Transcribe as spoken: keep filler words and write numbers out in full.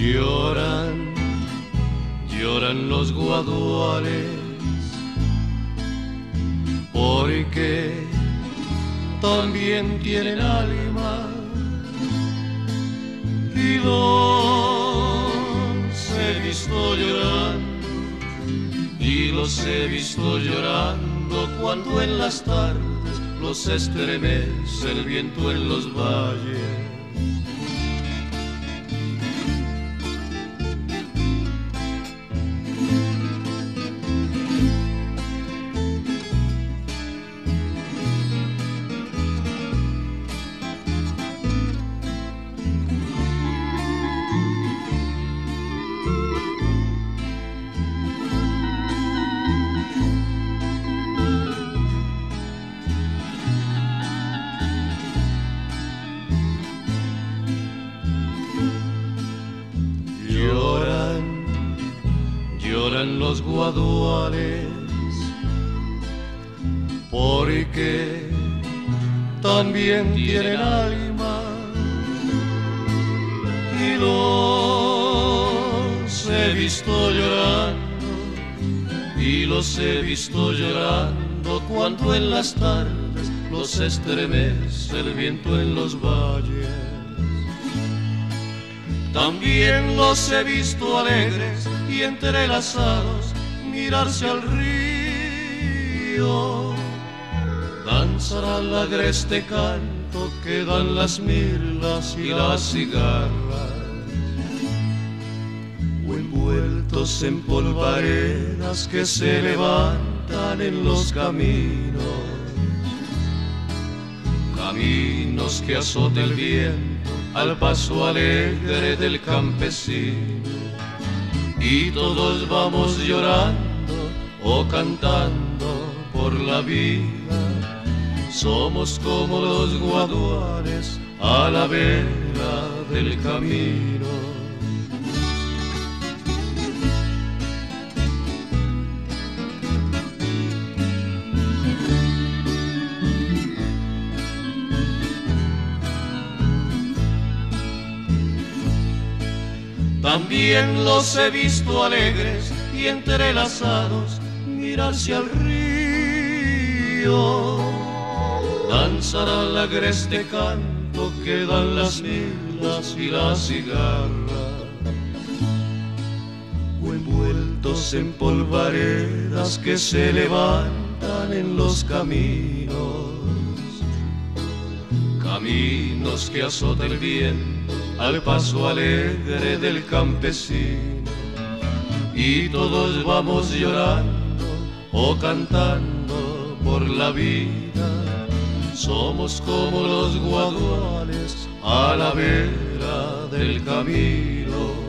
Lloran, lloran los guaduales, porque también tienen alma, y los he visto llorando, y los he visto llorando cuando en las tardes los estremece el viento en los valles. Lloran, lloran los guaduales, porque también tienen alma, y los he visto llorando, y los he visto llorando cuando en las tardes los estremece el viento en los valles. También los he visto alegres y entrelazados mirarse al río, danzar al agreste canto que dan las mirlas y las cigarras, o envueltos en polvaredas que se levantan en los caminos, caminos que azota el viento al paso alegre del campesino, y todos vamos llorando o cantando por la vida. Somos como los guaduales a la vera del camino. También los he visto alegres y entrelazados mirarse al río, danzar al agreste canto que dan las mirlas y las cigarras, o envueltos en polvaredas que se levantan en los caminos, caminos que azota el viento al paso alegre del campesino, y todos vamos llorando o cantando por la vida. Somos como los guaduales a la vera del camino.